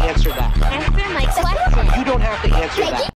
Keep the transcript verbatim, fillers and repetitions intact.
answer that. Answer my question. You don't have to answer that.